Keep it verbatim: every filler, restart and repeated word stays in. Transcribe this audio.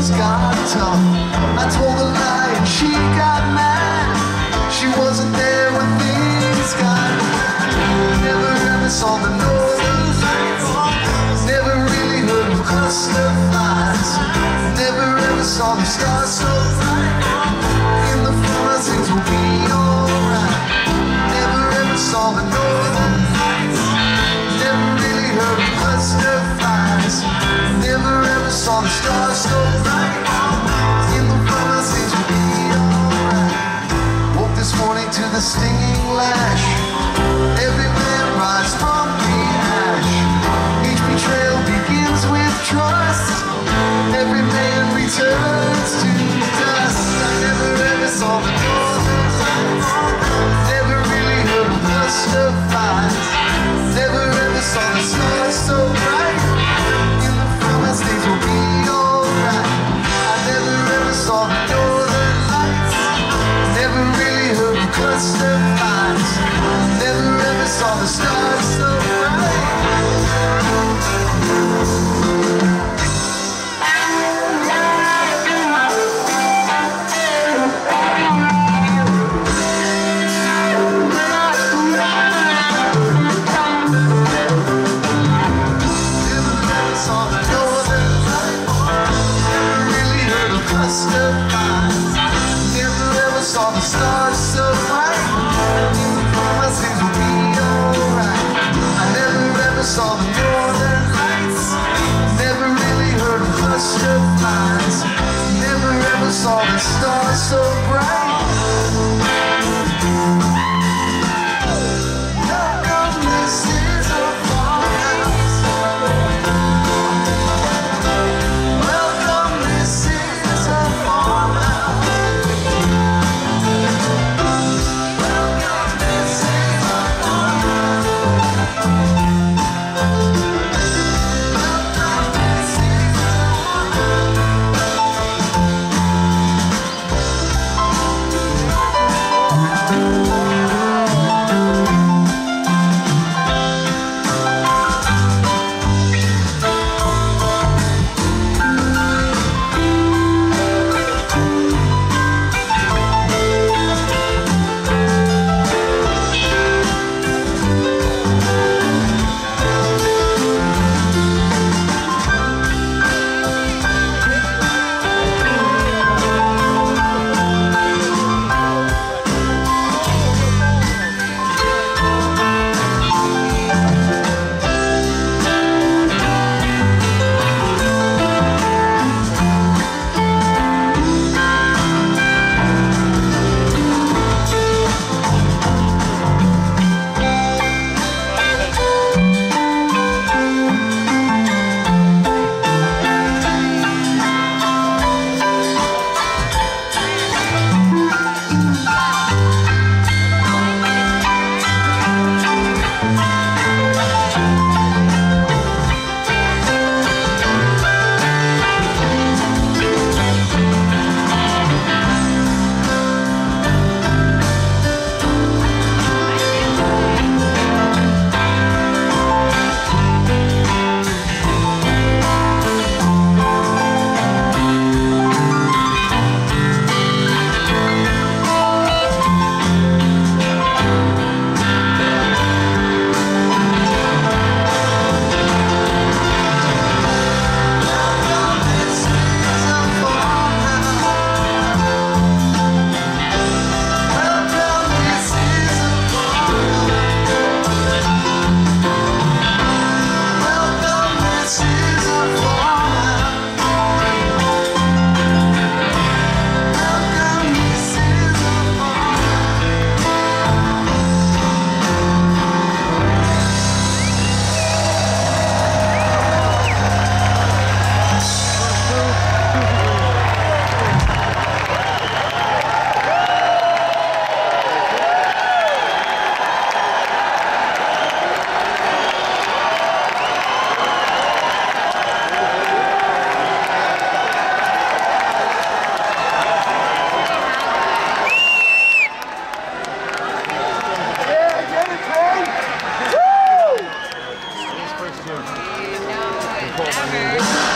things got tough. I told a lie and she got mad. She wasn't there when things got bad. Never ever saw the northern lights. Never really heard of cluster flies. Never ever saw the stars so bright. In the forest things will be alright. Never ever saw the northern lights. Never really heard of cluster flies. Never ever saw the stars so bright. In the forest things will be alright. Woke this morning to the stinging lash. Every man rise from the ash. Each betrayal begins with trust. Every man returns to dust. I never ever saw the northern lights. Never really heard of cluster flies. Never ever saw the stars so bright. In the forest things will be alright. I never ever saw the northern lights. Never really heard of cluster flies. Never ever saw the stars so bright. Saw the stars so bright. In the forest things will be alright. I never ever saw the northern lights. Never really heard of cluster flies. Never ever saw the stars so bright. Welcome, this is a farmhouse. Welcome, this is a farmhouse. Never.